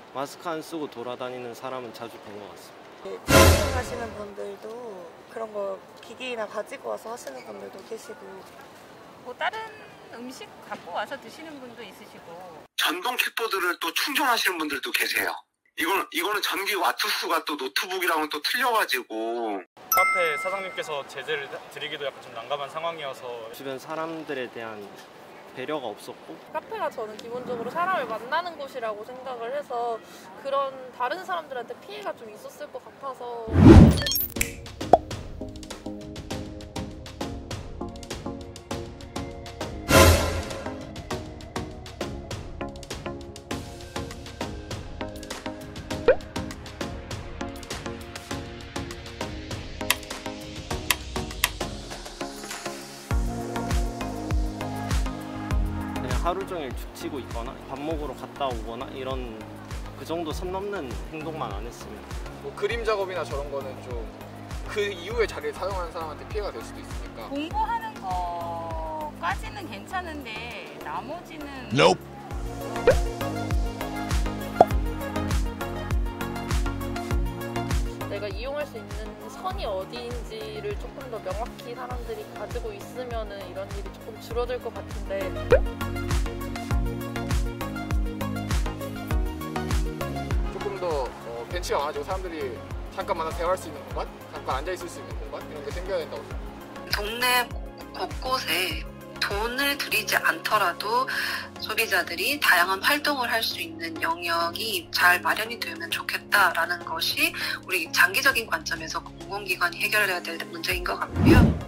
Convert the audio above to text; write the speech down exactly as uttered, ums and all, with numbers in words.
마스크 안 쓰고 돌아다니는 사람은 자주 본 것 같습니다. 네, 하시는 분들도 그런 거 기기나 가지고 와서 하시는 분들도 계시고, 뭐 다른 음식 갖고 와서 드시는 분도 있으시고. 전동 킥보드를 또 충전하시는 분들도 계세요. 이거는, 이거는 전기 와트수가 또 노트북이랑은 또 틀려가지고. 카페 사장님께서 제재를 드리기도 약간 좀 난감한 상황이어서 주변 사람들에 대한 배려가 없었고, 카페가 저는 기본적으로 사람을 만나는 곳이라고 생각을 해서 그런 다른 사람들한테 피해가 좀 있었을 것 같아서. 하루 종일 죽치고 있거나 밥 먹으러 갔다 오거나 이런 그 정도 선 넘는 행동만 안 했으면. 뭐 그림 작업이나 저런 거는 좀 그 이후에 자리를 사용하는 사람한테 피해가 될 수도 있으니까. 공부하는 거까지는 괜찮은데 나머지는 Nope. 내가 이용할 수 있는 선이 어디인지를 조금 더 명확히 사람들이 가지고 있으면 이런 일이 조금 줄어들 것 같은데. 조금 더 어, 벤치가 많아지고 사람들이 잠깐 만나 대화할 수 있는 공간, 잠깐 앉아 있을 수 있는 공간, 이런 게 생겨야 된다고 생각합니다. 동네 곳곳에 돈을 들이지 않더라도 소비자들이 다양한 활동을 할 수 있는 영역이 잘 마련이 되면 좋겠다라는 것이 우리 장기적인 관점에서 공공기관이 해결해야 될 문제인 것 같고요.